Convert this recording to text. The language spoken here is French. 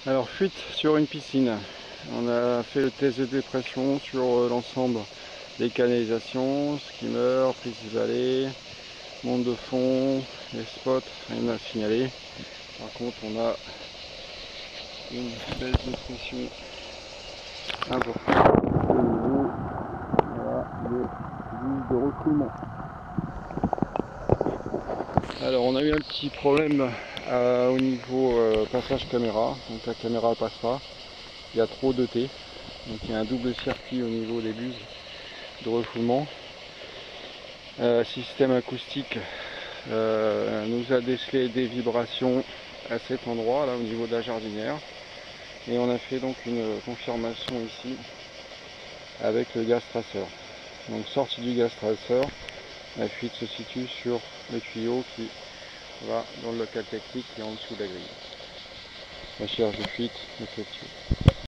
Alors, fuite sur une piscine. On a fait le test de dépression sur l'ensemble des canalisations, skimmer, prise isolée, monde de fond, les spots, rien à signaler. Par contre, on a une baisse de pression importante au niveau de refoulement. Alors, on a eu un petit problème au niveau passage caméra, donc la caméra passe pas, il y a trop de T, donc il y a un double circuit au niveau des buses de refoulement. Système acoustique nous a décelé des vibrations à cet endroit là au niveau de la jardinière, et on a fait donc une confirmation ici avec le gaz traceur. Donc sortie du gaz traceur, la fuite se situe sur le tuyau qui va dans le local technique qui est en dessous de la grille. La charge de fuite effectuée.